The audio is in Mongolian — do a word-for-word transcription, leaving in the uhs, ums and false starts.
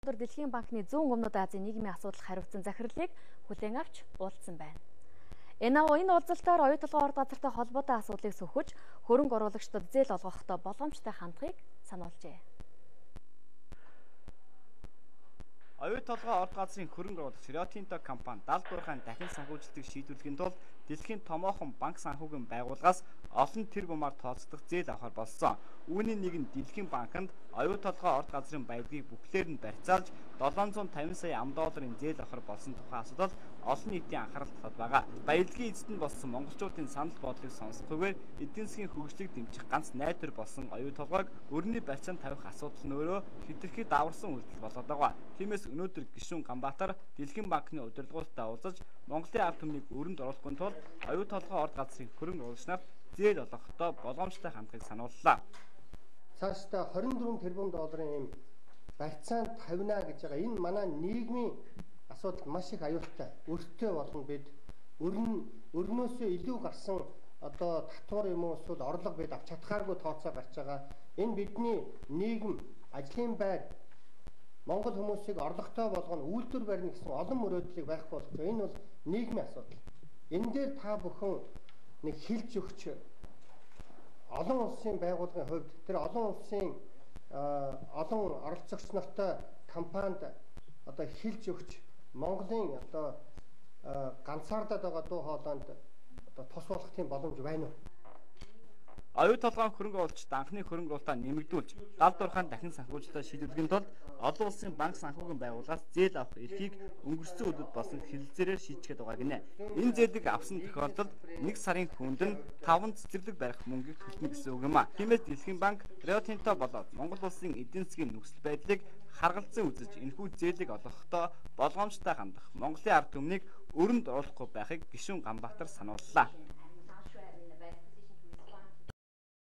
Өнөөдөр Дэлхийн банкны зүүн өмнөд Азийн нийгмийн асуудал хариуцсан захирлыг хүлээн авч уулзсан байна. Энэ энэ уулзалтаар оюу толгой орд газартай холбоотой асуудлыг сөхөж, хөрөнгө оруулагчдад зээл олгохдоо болгоомжтой хандахыг сануулжээ. Оюу толгой орд газрын хөрөнгө оруулагч Rio Tinto компани далд буурхайн дахин санхүүжилтийг шийдвэрлэхийн тулд Дэлхийн томоохон банк санхүүгийн байгууллагаас олон тэр бумаар тооцогдох зээл авахар болсон. Үүний нэг нь Дэлхийн банкнд оюу толгой орд газрын баялагийг бүхлээр нь барьцаалж долоон зуун тавин сая ам долларын зээл авахар болсон тухай асуудал олон нийтийн анхаарал татвал байгаа. Баялагын эзэд нь болсон монголчуудын санал бодлыг сонсохгүйгээр эдийн засгийн хөгжлийг дэмжих ганц найдвар болсон оюу толгойг өрний барьцаанд тавих асуудал нь өөрөө хэтэрхий даварсан үйлдэл болоод байгаа. Тиймээс өнөөдөр Гишүүн Ганбаатар Дэлхийн банкны удирдлагуудтай уулзаж Монголын ард түмнийг өрөнд оруулахын тулд оюу толгой орд газрын хөрөнгө оруулагч нарт зээл олгохдоо болгоомжтой хандахыг санууллаа. Цаашдаа хорин дөрвөн тэрбум долларын юм барьцаанд тавина гэж байгаа. Энэ манай нийгмийн асуудал маш их аюултай. Өртөө болно бид өрн өрнөөсөө илүү гарсан одоо татвар юм уу эсвэл орлого бид авч чадхааргүй тооцоо гарч байгаа. Энэ бидний нийгэм ажлын байр Монгол хүмүүсийг орлоготой болгоно, үйлдвэр барьна гэсэн олон мөрөөдлийг байхгүй болгож байгаа. Энэ бол нийгмийн асуудал. Энэ дээр та бүхэн нэг хэлж өгч олон улсын байгууллагын хувьд тэр олон улсын олон оролцогч нартай компанид одоо хэлж өгч Монголын одоо ганцаардаад байгаа дуу хоолойнд одоо тус болох тийм боломж байна уу? Оюу толгойн хөрөнгө оруулагчид анхны хөрөнгө оруулалтаа нэмэгдүүлж, далд буурхайн дахин санхүүжилтаа шийдвэрлэхийн тулд олон улсын банк санхүүгийн байгууллагаас зээл авах эрхийг өнгөрсөн өдөрт болсон хэлэлцээрээр шийдчихэд байгаа гинэ. Энэ зээлийг авсан тохиолдолд нэг сарын хүнд нь таван цэцэрлэг барих мөнгийг төлнө гэсэн үг юм а. Тиймээс Дэлхийн банк Rio Tinto болоод Монгол улсын эдийн засгийн нөхцөл байдлыг харгалзан үзэж энэхүү зээлийг олгохдоо болгоомжтой хандах Монголын ард түмнийг өрөнд оруулахгүй байхыг Гишүүн Ганбаатар санууллаа.